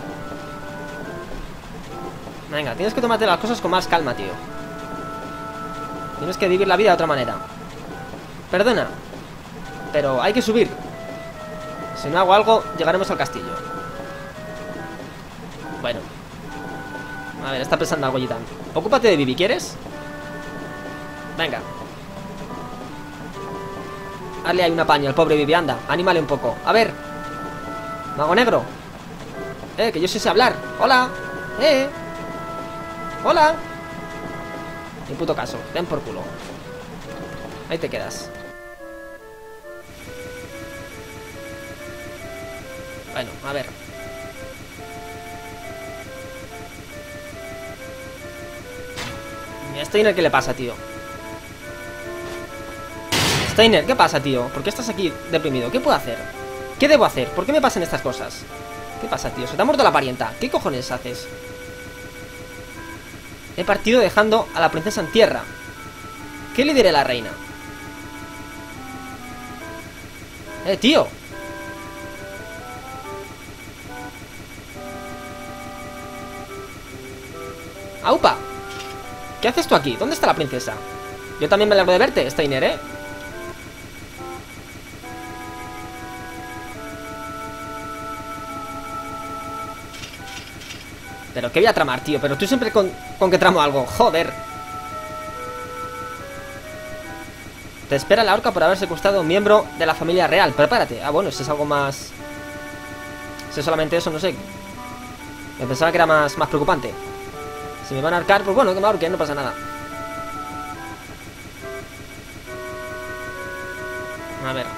Venga, tienes que tomarte las cosas con más calma, tío. Tienes que vivir la vida de otra manera. Perdona, pero hay que subir. Si no hago algo, llegaremos al castillo. Bueno. A ver, está pensando algo Gitán. Ocúpate de Vivi, ¿quieres? Venga. Hazle ahí una paña al pobre Vivi, anda. Anímale un poco. A ver. Mago negro. Eh, que yo sí sé hablar. Hola. Eh. Hola. Ni puto caso. Ten por culo. Ahí te quedas. Bueno, a ver. ¿Y a Steiner qué le pasa, tío? Steiner, ¿qué pasa, tío? ¿Por qué estás aquí deprimido? ¿Qué puedo hacer? ¿Qué debo hacer? ¿Por qué me pasan estas cosas? ¿Qué pasa, tío? Se te ha muerto la parienta. ¿Qué cojones haces? He partido dejando a la princesa en tierra. ¿Qué le diré a la reina? Eh, tío. ¡Aupa! ¿Qué haces tú aquí? ¿Dónde está la princesa? Yo también me alegro de verte, Steiner, ¿eh? Pero qué voy a tramar, tío. Pero tú siempre con, con que tramo algo. Joder. Te espera la horca por haber secuestrado a un miembro de la familia real. Prepárate. Ah, bueno, si es algo más... Si es solamente eso, no sé. Me pensaba que era más, más preocupante. Si me van a ahorcar, pues bueno, que me ahorquen, no pasa nada. A ver.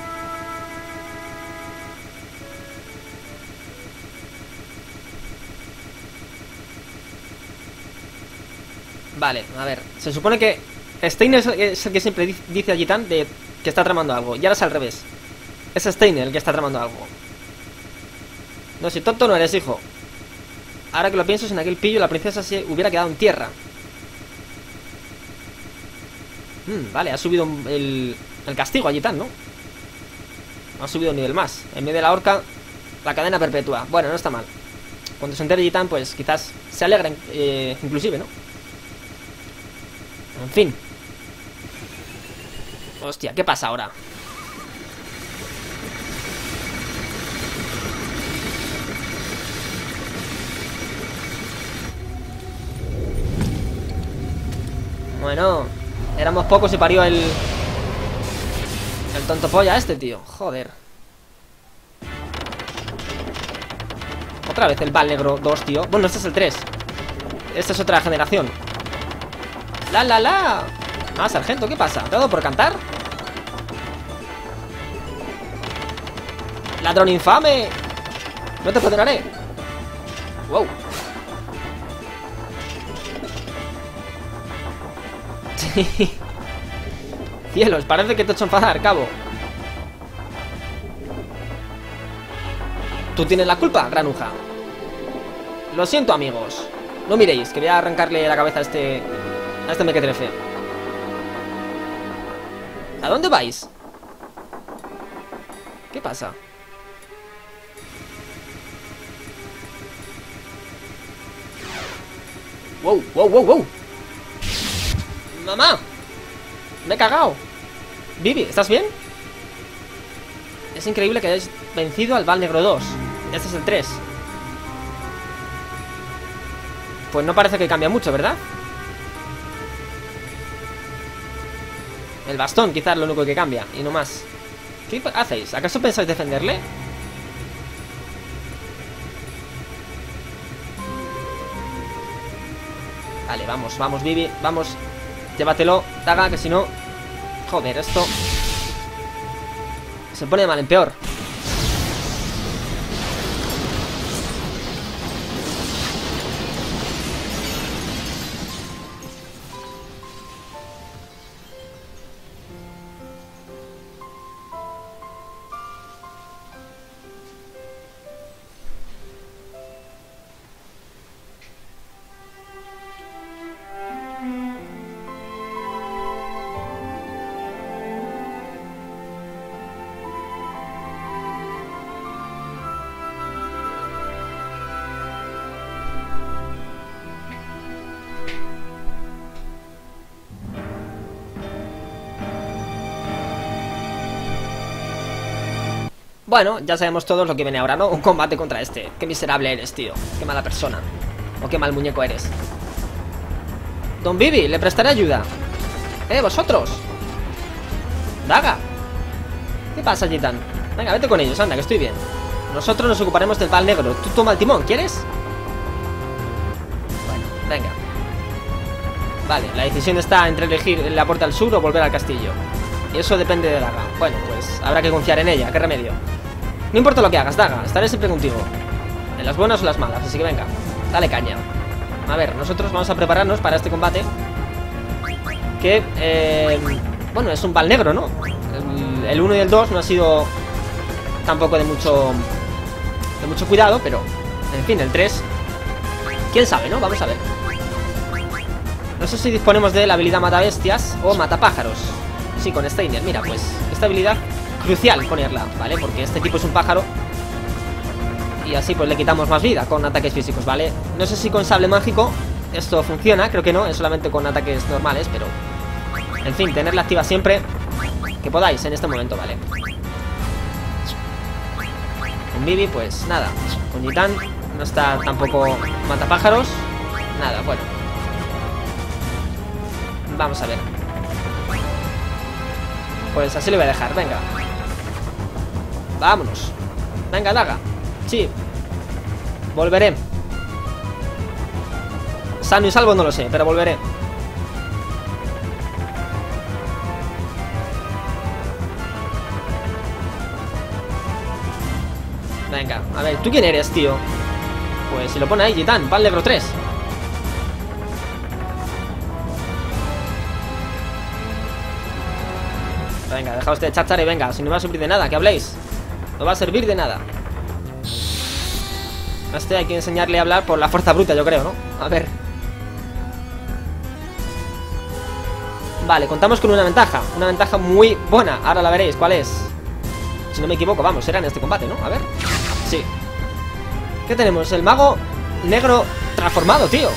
Vale, a ver. Se supone que Steiner es el que siempre dice a Gitán de que está tramando algo. Y ahora es al revés. Es Steiner el que está tramando algo. No, si tonto no eres, hijo. Ahora que lo pienso, en aquel pillo la princesa se hubiera quedado en tierra. Hmm, vale, ha subido el, el castigo a Gitán, ¿no? Ha subido un nivel más. En vez de la horca, la cadena perpetua. Bueno, no está mal. Cuando se entere Gitán, pues quizás se alegren, eh, inclusive, ¿no? En fin. Hostia, ¿qué pasa ahora? Bueno, éramos pocos y parió el... El tonto polla este, tío. Joder. Otra vez el Val Negro dos, tío. Bueno, este es el tres. Esta es otra generación. ¡La, la, la! Ah, sargento, ¿qué pasa? ¿Te ha dado por cantar? ¡Ladrón infame! ¡No te perdonaré! ¡Wow! Cielos, parece que te he hecho enfadar, cabo. Tú tienes la culpa, granuja. Lo siento, amigos. No miréis, que voy a arrancarle la cabeza a este... A este mequetrefe. ¿A dónde vais? ¿Qué pasa? Wow, wow, wow, wow. ¡Mamá! ¡Me he cagado! Vivi, ¿estás bien? Es increíble que hayáis vencido al Val Negro dos. Este es el tres. Pues no parece que cambia mucho, ¿verdad? El bastón quizás lo único que cambia, y no más. ¿Qué hacéis? ¿Acaso pensáis defenderle? Vale, vamos, vamos, Vivi, vamos. Llévatelo, Daga, que si no... Joder, esto... se pone de mal en peor. Bueno, ya sabemos todos lo que viene ahora, ¿no? Un combate contra este. Qué miserable eres, tío. Qué mala persona. O qué mal muñeco eres. Don Vivi, le prestaré ayuda. Eh, vosotros. Daga. ¿Qué pasa, Gitan? Venga, vete con ellos, anda, que estoy bien. Nosotros nos ocuparemos del Val Negro. Tú toma el timón, ¿quieres? Bueno, venga. Vale, la decisión está entre elegir la puerta al sur o volver al castillo. Y eso depende de Daga. Bueno, pues habrá que confiar en ella, qué remedio. No importa lo que hagas, Daga, estaré siempre contigo. En las buenas o las malas, así que venga, dale caña. A ver, nosotros vamos a prepararnos para este combate. Que, eh, bueno, es un Val Negro, ¿no? El uno y el dos no ha sido tampoco de mucho De mucho cuidado, pero en fin, el tres, quién sabe, ¿no? Vamos a ver. No sé si disponemos de la habilidad Mata Bestias o Mata Pájaros. Sí, con Steiner, mira, pues esta habilidad crucial ponerla, ¿vale? Porque este tipo es un pájaro y así pues le quitamos más vida con ataques físicos, ¿vale? No sé si con sable mágico esto funciona, creo que no, es solamente con ataques normales, pero en fin, tenerla activa siempre que podáis en este momento, ¿vale? Con Vivi, pues nada. Con Gitan no está tampoco matapájaros. Nada, bueno. Vamos a ver. Pues así le voy a dejar, venga. Vámonos. Venga, Daga. Sí. Volveré. Sano y salvo no lo sé, pero volveré. Venga, a ver, ¿tú quién eres, tío? Pues si lo pone ahí, Gitan, Val Negro tres. Venga, dejaos de chachar y venga, si no va a servir de nada, que habléis. No va a servir de nada. A este hay que enseñarle a hablar por la fuerza bruta, yo creo, ¿no? A ver. Vale, contamos con una ventaja. Una ventaja muy buena, ahora la veréis, ¿cuál es? Si no me equivoco, vamos, será en este combate, ¿no? A ver. Sí. ¿Qué tenemos? El mago negro transformado, tío.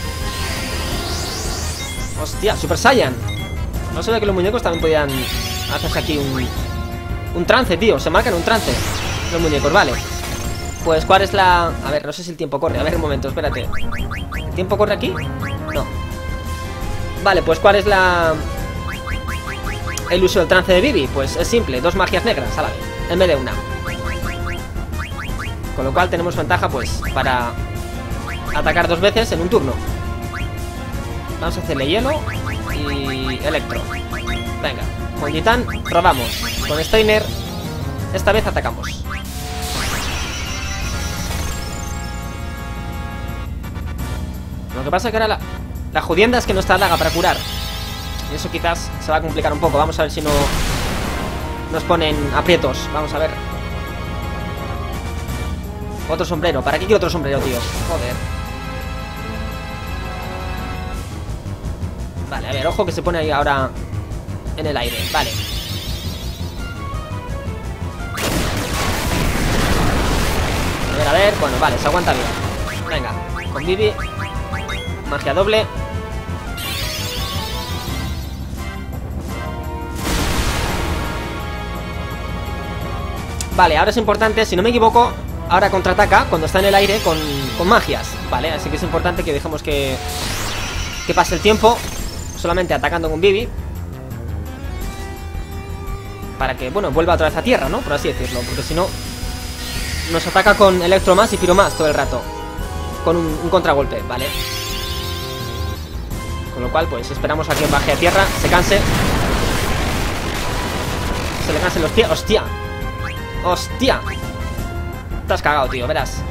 Hostia, Super Saiyan. No sabía que los muñecos también podían hacerse aquí un, un trance, tío. Se marcan un trance los muñecos, vale. Pues, ¿cuál es la...? A ver, no sé si el tiempo corre. A ver, un momento, espérate. ¿El tiempo corre aquí? No. Vale, pues, ¿cuál es la...? El uso del trance de Vivi. Pues es simple, dos magias negras a la vez, en vez de una. Con lo cual tenemos ventaja, pues, para atacar dos veces en un turno. Vamos a hacerle hielo y electro. Venga, con Gitan probamos. Con Steiner esta vez atacamos. Lo que pasa es que ahora la, la jodienda es que no está Daga para curar. Y eso quizás se va a complicar un poco. Vamos a ver si no nos ponen aprietos. Vamos a ver. Otro sombrero. ¿Para qué quiero otro sombrero, tío? Joder. Vale, a ver, ojo que se pone ahí ahora en el aire. Vale. A ver, a ver. Bueno, vale, se aguanta bien. Venga, con Vivi. Magia doble. Vale, ahora es importante, si no me equivoco, ahora contraataca cuando está en el aire con, con magias, ¿vale? Así que es importante que dejemos que, que pase el tiempo solamente atacando con Bibi, para que, bueno, vuelva otra vez a tierra, ¿no? Por así decirlo, porque si no nos ataca con Electro más y Piro más todo el rato, con un, un contragolpe, ¿vale? Con lo cual, pues esperamos a que baje a tierra, se canse, se le cansen los pies. ¡Hostia! ¡Hostia! Te has cagado, tío, verás.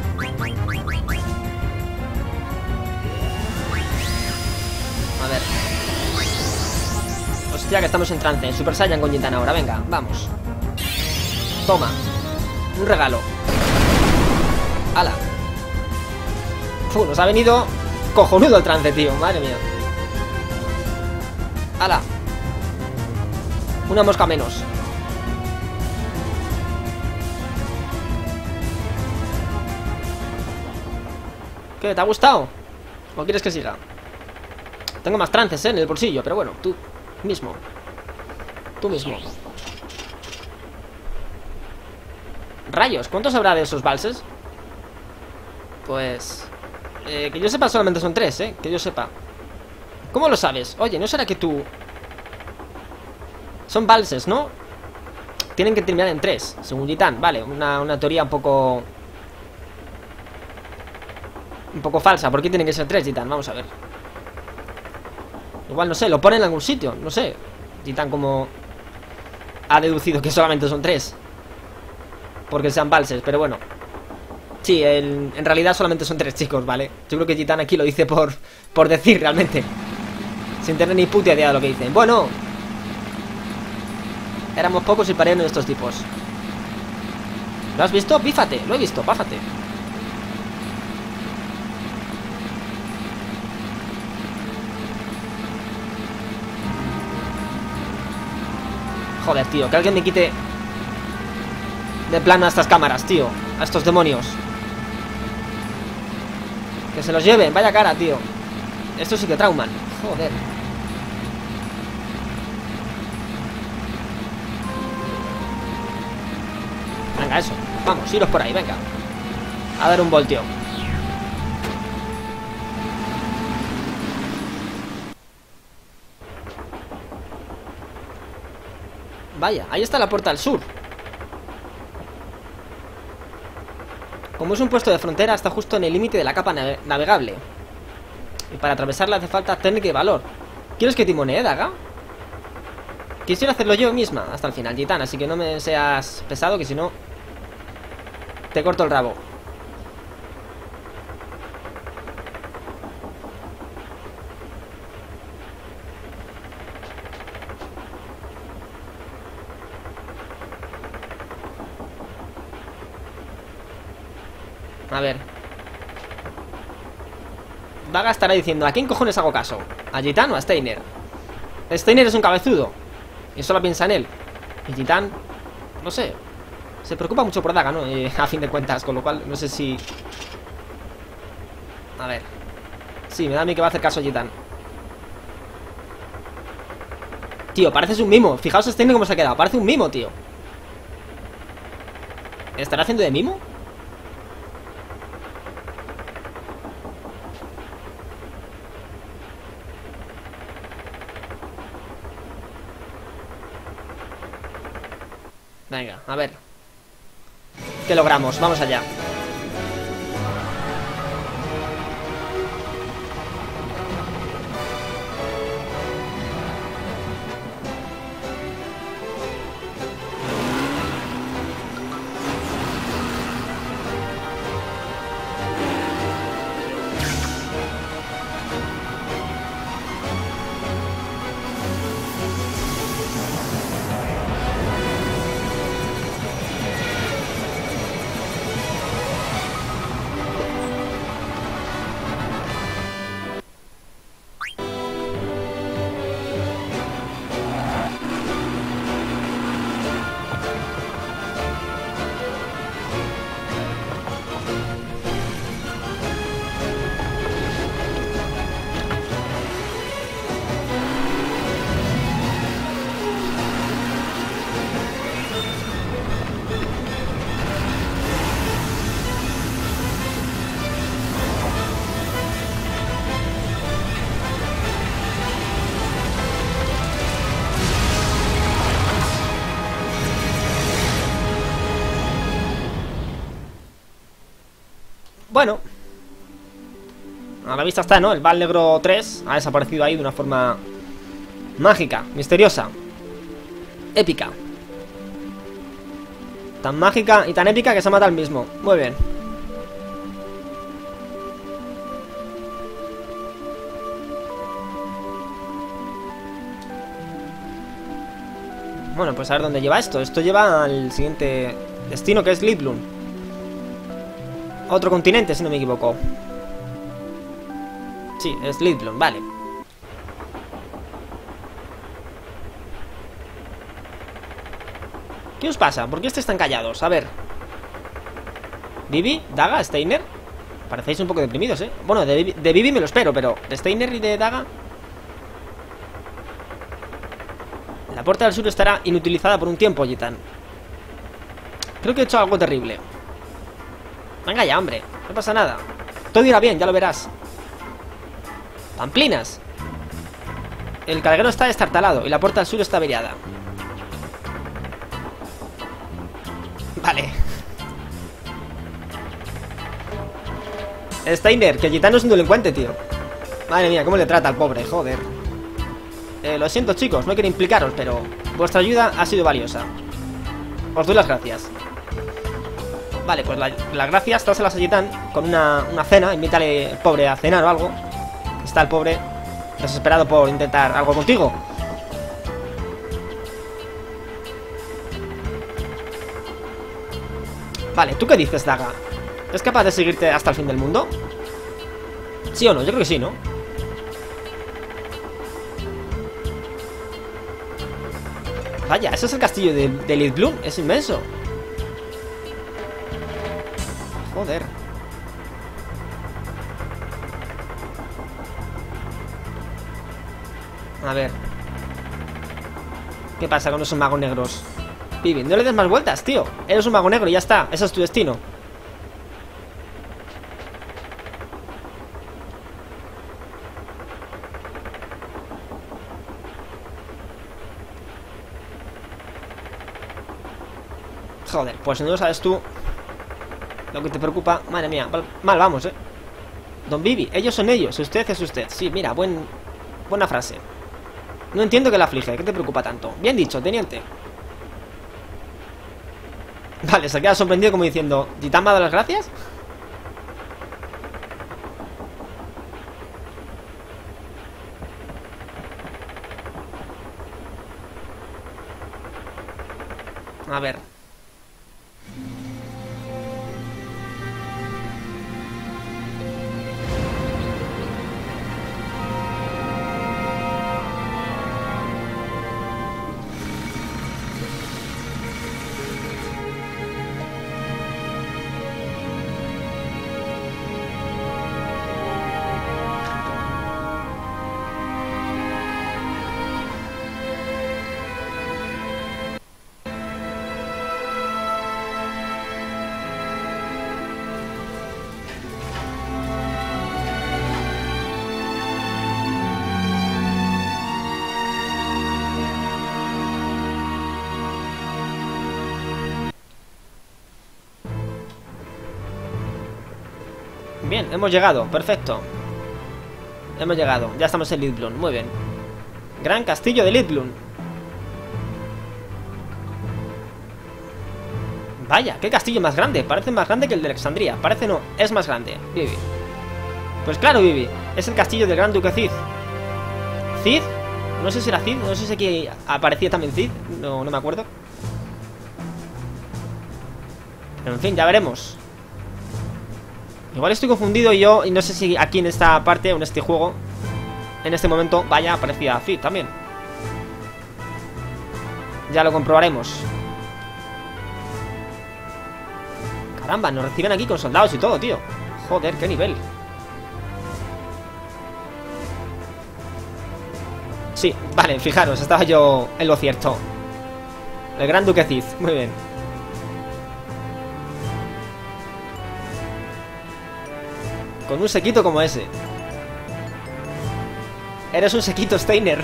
A ver. Hostia, que estamos en trance. Super Saiyan con Gitana ahora, venga, vamos. Toma. Un regalo. ¡Hala! Uf, nos ha venido cojonudo el trance, tío, madre mía. ¡Hala! Una mosca menos. ¿Qué? ¿Te ha gustado? ¿O quieres que siga? Tengo más trances, ¿eh? En el bolsillo, pero bueno, tú mismo. Tú mismo. Rayos, ¿cuántos habrá de esos valses? Pues... Eh, que yo sepa solamente son tres, ¿eh? Que yo sepa. ¿Cómo lo sabes? Oye, ¿no será que tú...? Son valses, ¿no? Tienen que terminar en tres, según Gitán. Vale, una, una teoría un poco... Un poco falsa. ¿Por qué tienen que ser tres, Gitán? Vamos a ver. Igual, no sé, lo pone en algún sitio. No sé. Gitán como... ha deducido que solamente son tres, porque sean valses, pero bueno. Sí, el, en realidad solamente son tres, chicos, ¿vale? Yo creo que Gitán aquí lo dice por, por decir realmente, sin tener ni puta idea de lo que dicen. Bueno, éramos pocos y parearon estos tipos. ¿Lo has visto? Pífate, lo he visto, páfate. Joder, tío, que alguien me quite de plano a estas cámaras, tío. A estos demonios. Que se los lleven, vaya cara, tío. Estos sí que trauman. Joder. Venga, eso. Vamos, iros por ahí, venga. A dar un voltio. Vaya, ahí está la puerta al sur. Como es un puesto de frontera, está justo en el límite de la capa nave navegable. Y para atravesarla hace falta técnica y valor. ¿Quieres que timonee, Daga? Quisiera hacerlo yo misma hasta el final, Gitán, así que no me seas pesado, que si no te corto el rabo. A ver. Daga estará diciendo: ¿a quién cojones hago caso? ¿A Gitán o a Steiner? Steiner es un cabezudo y solo piensa en él. Y Gitán, no sé, se preocupa mucho por Daga, ¿no? Eh, a fin de cuentas, con lo cual no sé si... A ver. Sí, me da a mí que va a hacer caso a Gitán. Tío, pareces un mimo. Fijaos a Steiner cómo se ha quedado. Parece un mimo, tío. ¿Estará haciendo de mimo? Venga, a ver ¿qué logramos? Vamos allá. Bueno, a la vista está, ¿no? El Val Negro tres ha desaparecido ahí de una forma mágica, misteriosa, épica. Tan mágica y tan épica que se mata al mismo. Muy bien. Bueno, pues a ver dónde lleva esto. Esto lleva al siguiente destino, que es Lidlum. Otro continente, si no me equivoco. Sí, es Lidlum, vale. ¿Qué os pasa? ¿Por qué estáis tan callados? A ver. ¿Vivi? ¿Daga? ¿Steiner? Parecéis un poco deprimidos, ¿eh? Bueno, de, de Vivi me lo espero, pero ¿de Steiner y de Daga? La puerta del sur estará inutilizada por un tiempo, Gitan. Creo que he hecho algo terrible. Venga ya, hombre. No pasa nada. Todo irá bien, ya lo verás. Pamplinas. El carguero está destartalado y la puerta del sur está averiada. Vale. Steiner, que Gitano es un delincuente, tío. Madre mía, cómo le trata al pobre, joder. eh, Lo siento, chicos, no quiero implicaros, pero vuestra ayuda ha sido valiosa. Os doy las gracias. Vale, pues la, las gracias, tráselas a Gitán con una, una cena. Invítale al pobre a cenar o algo. Está el pobre desesperado por intentar algo contigo. Vale, ¿tú qué dices, Daga? ¿Es capaz de seguirte hasta el fin del mundo? ¿Sí o no? Yo creo que sí, ¿no? Vaya, ese es el castillo de, de Lidlum. Es inmenso. Joder. A ver. ¿Qué pasa con esos magos negros? Vivi, no le des más vueltas, tío. Eres un mago negro y ya está. Ese es tu destino. Joder, pues si no lo sabes tú lo que te preocupa. Madre mía, mal, mal vamos, eh. Don Vivi, ellos son ellos, usted es usted. Sí, mira, buen, buena frase. No entiendo qué le aflige, ¿qué te preocupa tanto? Bien dicho, teniente. Vale, se queda sorprendido como diciendo, ¿Gitán me ha dado las gracias? A ver. Bien, hemos llegado, perfecto. Hemos llegado, ya estamos en Lidlum, muy bien. Gran castillo de Lidlum. Vaya, qué castillo más grande. Parece más grande que el de Alexandría. Parece no, es más grande. Vivi. Pues claro, Vivi, es el castillo del gran duque Cid. ¿Cid? No sé si era Cid, no sé si aquí aparecía también Cid. No, no me acuerdo. Pero en fin, ya veremos. Igual estoy confundido yo y no sé si aquí en esta parte o en este juego, en este momento, vaya, aparecía Cid también. Ya lo comprobaremos. Caramba, nos reciben aquí con soldados y todo, tío. Joder, qué nivel. Sí, vale, fijaros, estaba yo en lo cierto. El gran duque Cid, muy bien. Con un sequito como ese. Eres un sequito, Steiner.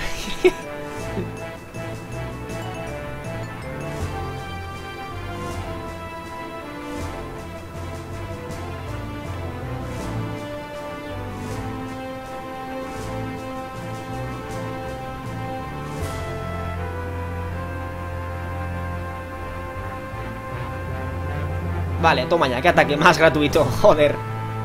Vale, toma ya, qué ataque más gratuito, joder.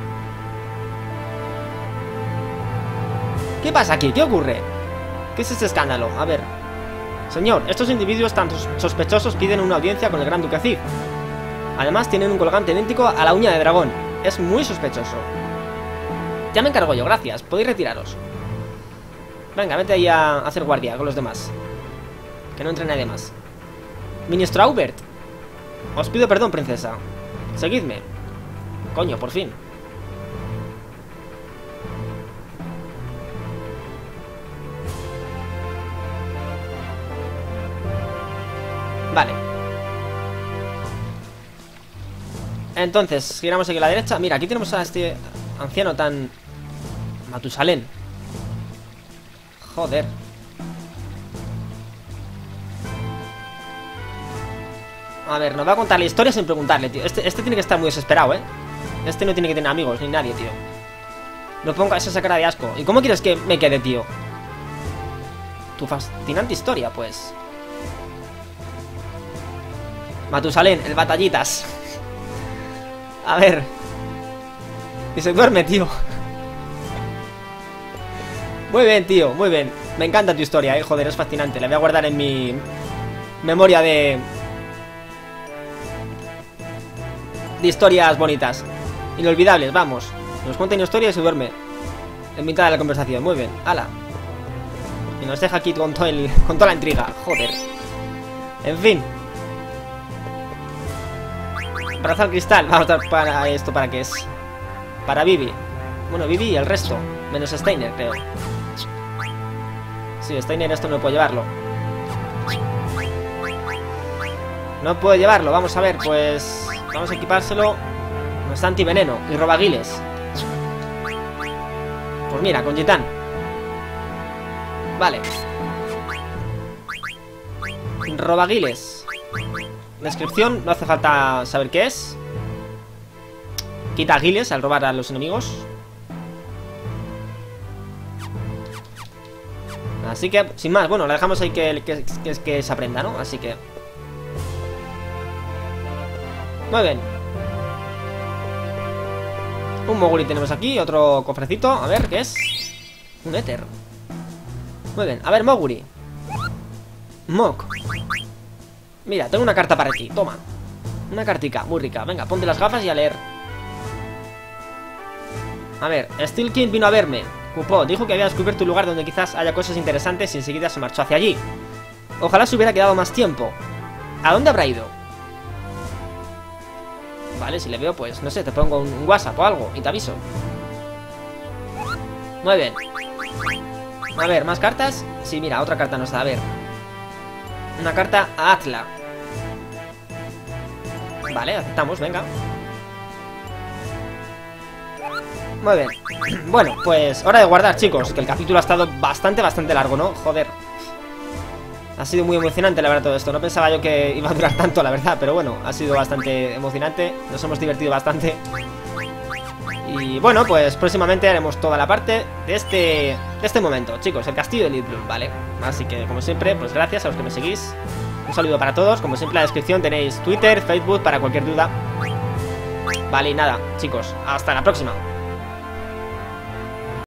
¿Qué pasa aquí? ¿Qué ocurre? ¿Qué es este escándalo? A ver. Señor, estos individuos tan sospechosos piden una audiencia con el Gran Duque Cid. Además tienen un colgante idéntico a la uña de dragón. Es muy sospechoso. Ya me encargo yo, gracias. Podéis retiraros. Venga, vete ahí a hacer guardia con los demás. Que no entre nadie más. Ministro Aubert. Os pido perdón, princesa. Seguidme. Coño, por fin. Vale. Entonces, giramos aquí a la derecha. Mira, aquí tenemos a este anciano tan... Matusalén. Joder. A ver, nos va a contar la historia sin preguntarle, tío. Este, este tiene que estar muy desesperado, ¿eh? Este no tiene que tener amigos, ni nadie, tío. No ponga esa cara de asco. ¿Y cómo quieres que me quede, tío? Tu fascinante historia, pues. Matusalén, el batallitas. A ver. Y se duerme, tío. Muy bien, tío, muy bien. Me encanta tu historia, eh, joder, es fascinante. La voy a guardar en mi memoria de... De historias bonitas. Inolvidables, vamos. Nos cuenta una historia y se duerme en mitad de la conversación, muy bien, ala. Y nos deja aquí con, todo el, con toda la intriga, joder. En fin. Brazal cristal, vamos a dar para esto, ¿para qué es? Para Vivi. Bueno, Vivi y el resto, menos Steiner, creo. Sí, Steiner esto no puedo llevarlo. No puedo llevarlo, vamos a ver, pues... Vamos a equipárselo. No está antiveneno y robaguiles. Pues mira, con Gitán. Vale. Robaguiles. Descripción, no hace falta saber qué es. Quita aguiles al robar a los enemigos. Así que, sin más, bueno, la dejamos ahí que, que, que, que se aprenda, ¿no? Así que... Muy bien. Un Moguri tenemos aquí, otro cofrecito. A ver, ¿qué es? Un éter. Muy bien, a ver, Moguri. Mok. Mira, tengo una carta para ti, toma. Una cartica, muy rica. Venga, ponte las gafas y a leer. A ver, Steel King vino a verme. Cupó, dijo que había descubierto un lugar donde quizás haya cosas interesantes y enseguida se marchó hacia allí. Ojalá se hubiera quedado más tiempo. ¿A dónde habrá ido? Vale, si le veo, pues, no sé, te pongo un WhatsApp o algo y te aviso. Muy bien. A ver, ¿más cartas? Sí, mira, otra carta nos da, a ver. Una carta a Atla. Vale, aceptamos, venga. Muy bien. Bueno, pues hora de guardar, chicos. Que el capítulo ha estado bastante, bastante largo, ¿no? Joder. Ha sido muy emocionante, la verdad, todo esto. No pensaba yo que iba a durar tanto, la verdad. Pero bueno, ha sido bastante emocionante. Nos hemos divertido bastante. Y bueno, pues próximamente haremos toda la parte de este, de este momento, chicos. El castillo de Litblum, ¿vale? Así que, como siempre, pues gracias a los que me seguís. Un saludo para todos. Como siempre, en la descripción tenéis Twitter, Facebook, para cualquier duda. Vale, y nada, chicos, hasta la próxima.